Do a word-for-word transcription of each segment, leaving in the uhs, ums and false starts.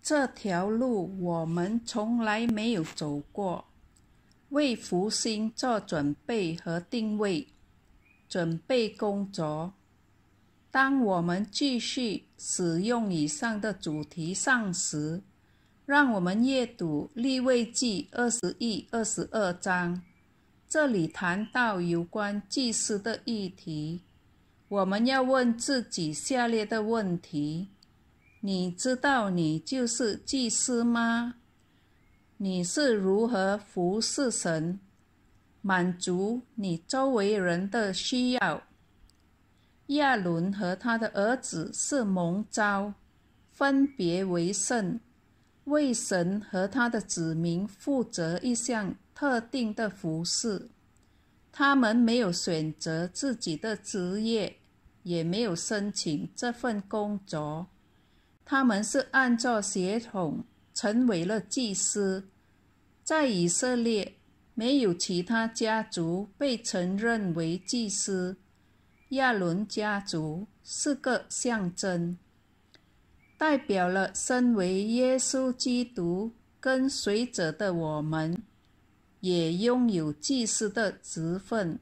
这条路我们从来没有走过，为复兴做准备和定位，准备工作。当我们继续使用以上的主题上时，让我们阅读利未记二十一、二十二章，这里谈到有关祭司的议题。我们要问自己下列的问题：你知道你就是祭司吗？你是如何服侍神，满足你周围人的需要？亚伦和他的儿子是蒙召，分别为圣，为神和他的子民负责一项特定的服事。他们没有选择自己的职业，也没有申请这份工作。他们是按照血统成为了祭司。在以色列，没有其他家族被承认为祭司。亚伦家族是个象征，代表了身为耶稣基督跟随者的我们，也拥有祭司的职分。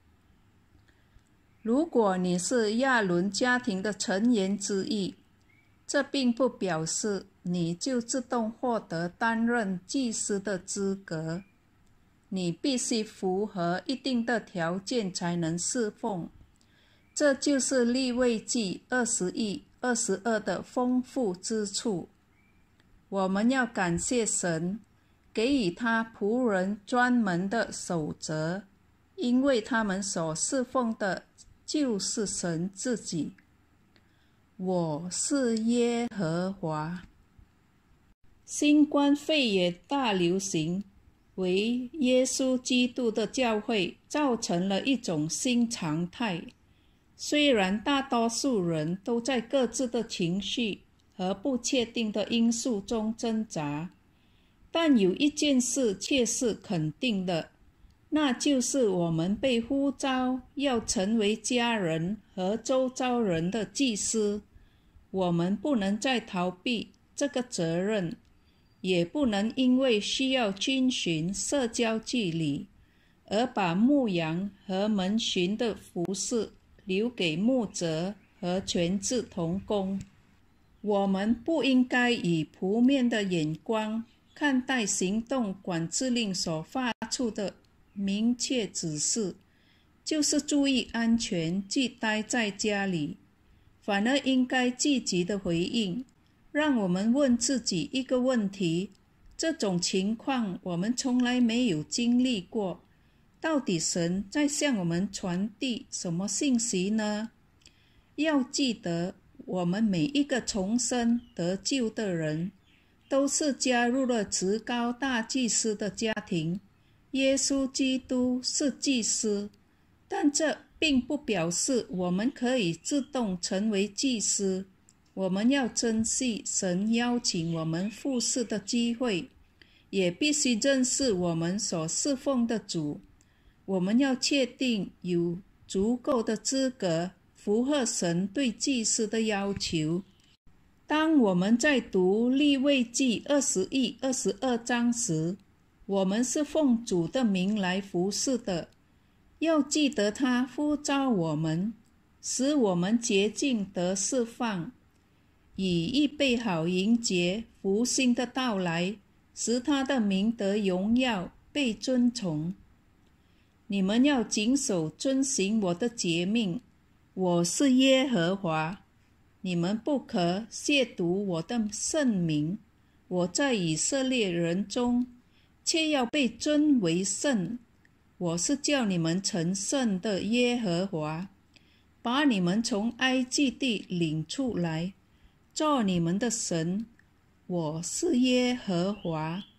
如果你是亚伦家庭的成员之一，这并不表示你就自动获得担任祭司的资格，你必须符合一定的条件才能侍奉。这就是利未记二十一、二十二的丰富之处。我们要感谢神，给予他仆人专门的守则，因为他们所侍奉的就是神自己。我是耶和华。新冠肺炎大流行为耶稣基督的教会造成了一种新常态。虽然大多数人都在各自的情绪和不确定的因素中挣扎，但有一件事却是肯定的，那就是我们被呼召要成为家人和周遭人的祭司。我们不能再逃避这个责任，也不能因为需要遵循社交距离，而把牧羊和门巡的服事留给牧者和全职同工。我们不应该以扑面的眼光看待行动管制令所发出的明确指示，就是注意安全，即待在家里，反而应该积极的回应。让我们问自己一个问题：这种情况我们从来没有经历过，到底神在向我们传递什么信息呢？要记得，我们每一个重生得救的人，都是加入了至高大祭司的家庭。耶稣基督是祭司，但这并不表示我们可以自动成为祭司。我们要珍惜神邀请我们服侍的机会，也必须认识我们所侍奉的主。我们要确定有足够的资格符合神对祭司的要求。当我们在读利未记二十一、二十二章时，我们是奉主的名来服侍的。要记得他呼召我们，使我们洁净得释放，以预备好迎接复兴的到来，使他的名得荣耀，被尊崇。你们要谨守遵行我的诫命，我是耶和华。你们不可亵渎我的圣名，我在以色列人中却要被尊为圣。我是叫你们成圣的耶和华，把你们从埃及地领出来，做你们的神。我是耶和华。